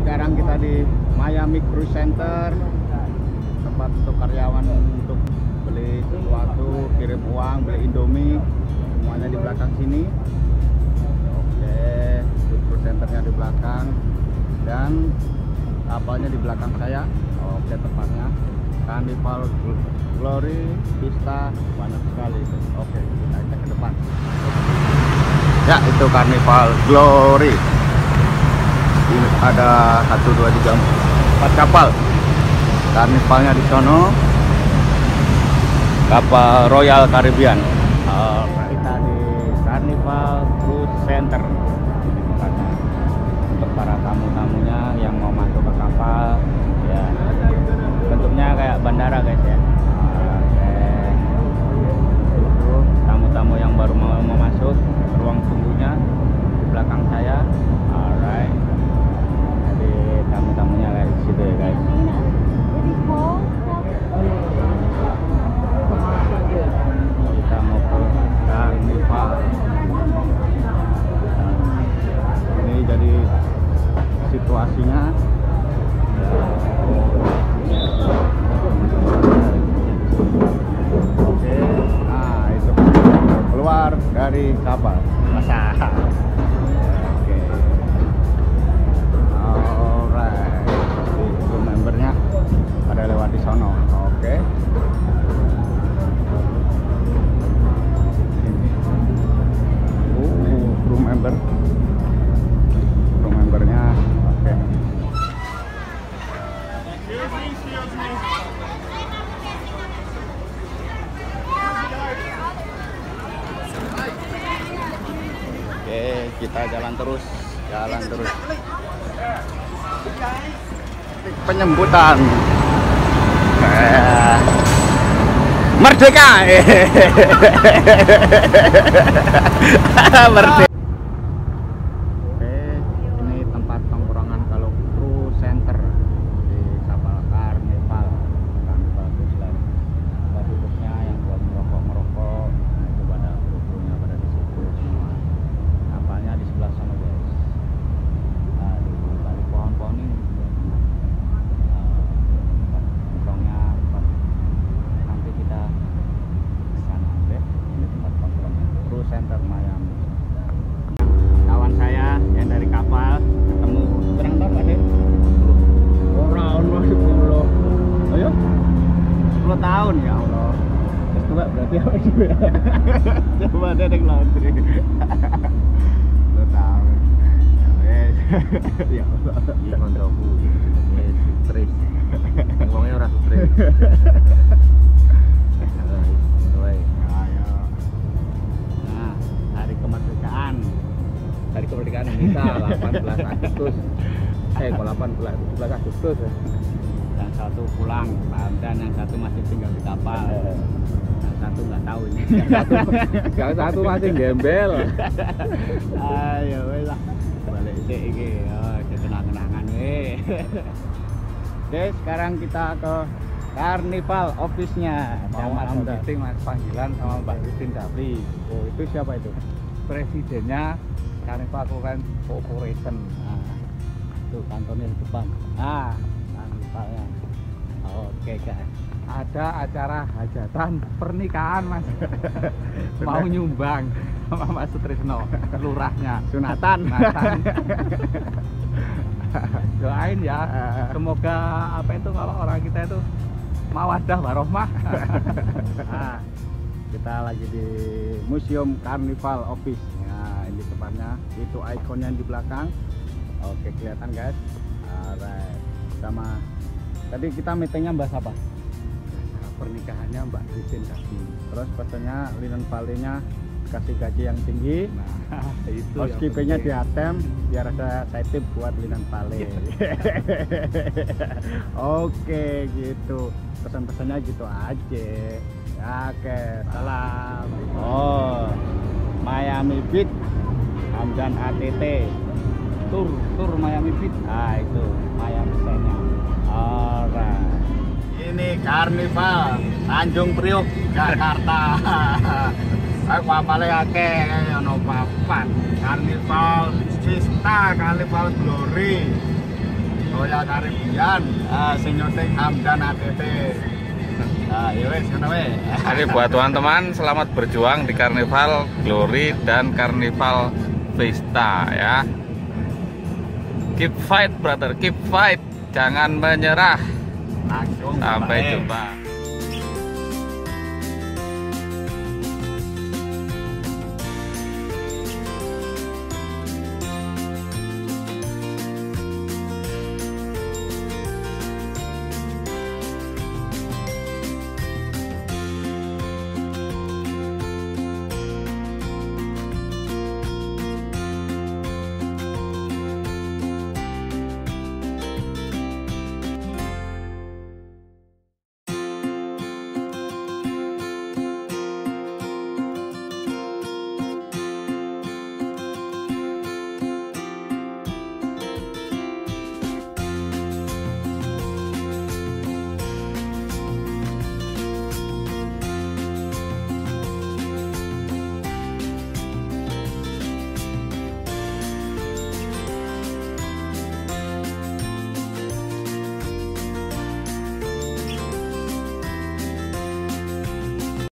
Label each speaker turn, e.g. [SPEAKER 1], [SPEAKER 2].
[SPEAKER 1] Sekarang kita di Miami Cruise Center, tempat untuk karyawan untuk beli sesuatu, kirim uang, beli Indomie, semuanya di belakang sini. Oke, cruise centernya di belakang dan kapalnya di belakang saya. Oke, tempatnya Carnival Glory Vista, banyak sekali. Oke, kita cek ke depan. Ya, itu Carnival Glory. Ini ada 1, 2, 3, 4 kapal. Carnivalnya di sono. Kapal Royal Caribbean. Kita di Carnival Cruise Center. Untuk para tamu-tamunya yang mau masuk ke kapal, ya bentuknya kayak bandara guys ya. Itu tamu-tamu yang baru mau masuk, ruang tunggunya di belakang saya. Alright. Jadi tamu-tamunya kayak di situ ya guys. Kita mau ke Carnival. Ini jadi situasinya. Oke, nah itu keluar dari kapal. Masa. Oke. Alright. Itu membernya pada lewat di sono. Oke. Crew member. Crew membernya. Oke. Oke, kita jalan terus. Penyambutan merdeka. Merdeka. Oke, ini tempat tongkrongan kalau Cruise Center di kapal Carnival Cruise Line. Tempat duduknya yang buat merokok. Nah, itu pada kru-krunya pada di situ semua. Kapalnya di sebelah sana guys. Nah, di balik pohon-pohon ini tempat tongkrongnya, nanti kita ke sana. Oke, ini tempat tongkrongnya Cruise Center Miami. Kawan saya yang dari kapal ketemu berapa tahun Pak Dek? 10 tahun masih 10. Ayo 10 tahun ya Allah. Terus tua berarti apa sih ya? Coba ada yang laundry 10 tahun. Ya Allah.
[SPEAKER 2] Iya koncoku. Stres. Ngomongnya ora stres.
[SPEAKER 1] Ayo. Nah, hari kemerdekaan.
[SPEAKER 2] Hari kemerdekaan Indonesia 18 Agustus. Kok 17 Agustus ya.
[SPEAKER 1] Yang satu pulang dan yang satu masih tinggal di kapal. Yang satu nggak tahu ini.
[SPEAKER 2] Yang satu masih gembel.
[SPEAKER 1] Ayo wes lah. Balik sih iki. Oh, kenang-kenangan weh. Oke, sekarang kita ke Carnival office-nya.
[SPEAKER 2] Mau ada meeting mas panggilan sama Mbak Christine Dapri.
[SPEAKER 1] Oh, itu siapa itu?
[SPEAKER 2] Presidennya Carnival Corporation.
[SPEAKER 1] Nah, itu kantornya di depan. Carnivalnya. Oke guys.
[SPEAKER 2] Ada acara hajatan pernikahan mas. Mau nyumbang sama Mas Sutrisno, lurahnya.
[SPEAKER 1] Sunatan.
[SPEAKER 2] Doain ya, semoga apa itu kalau orang kita itu mawaddah warohmah.
[SPEAKER 1] Nah, kita lagi di Museum Carnival Office. Nah, ini tempatnya, itu ikonnya di belakang. Oke, kelihatan guys. Alright. Sama tadi kita meetingnya bahas apa?
[SPEAKER 2] Pernikahannya Mbak Christine Dapri.
[SPEAKER 1] Terus pesannya linen palenya kasih gaji yang tinggi.
[SPEAKER 2] Nah, itu
[SPEAKER 1] housekeepingnya di ATM biar ada side tip buat linen pale. Oke, gitu. Pesan-pesannya gitu aja. Oke, salam. Oh, Miami Beach, Hamdan ATT. Tur Miami Beach. Ah, itu Miami Senya. Alright. Ini Carnival Tanjung Priok, Jakarta. Aku kapale akeh ana papan. Carnival Vista, Carnival Glory. Royal Caribbean, sing nyuting Hamdan ATT. Ya wes ngono wae.
[SPEAKER 3] Ini buat teman-teman, selamat berjuang di Karnival Glory dan Karnival Vista ya. Keep fight brother, keep fight. Jangan menyerah.
[SPEAKER 1] Langsung
[SPEAKER 3] Sampai jumpa.